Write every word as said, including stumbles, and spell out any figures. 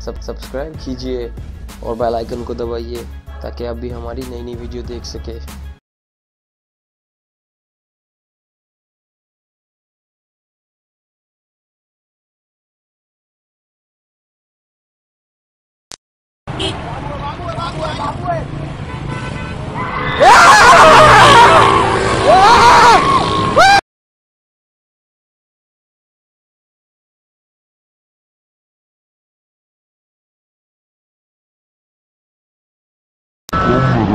सब सब्सक्राइब कीजिए और बेल आइकन को दबाइए ताकि आप भी हमारी नई नई वीडियो देख सके। बाबू बाबू बाबू Come